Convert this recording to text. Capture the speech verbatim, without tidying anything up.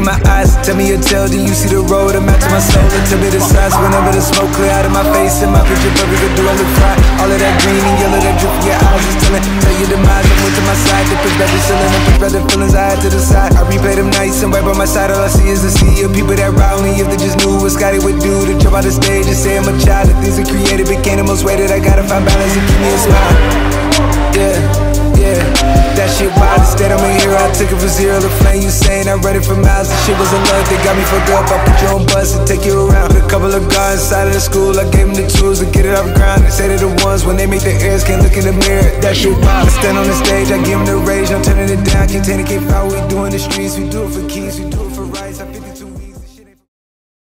in my eyes. Tell me your tale, then you see the road. I'm out to my soul, and tell me the size. Whenever the smoke clear out of my face, and my picture perfect, do I look fly? All of that green and yellow that drip from your eyes is telling. Tell you demise, I'm to my side. The push back the ceiling, and push back the feelings I had to the side. I replay them nights, and right by my side, all I see is the sea of people that ride me. If they just knew what Scotty would do to jump out the stage and say I'm a child. The things I created became the most weighted. I gotta find balance and keep me a smile. Yeah, yeah, that shit wild. Instead I'm a hero, I took it from zero to flame. You saying I read it for miles. The shit was a love that got me fucked up. I put you on bus and take you around. Put a couple of guards inside of the school. I gave them the tools to get it off ground. They say they're the ones when they make their ears can't look in the mirror. That shit wild. I stand on the stage, I give them the rage. I'm turning it down, can't take it, can't fight. What we do in the streets, we do it for keys, we do it for rights. I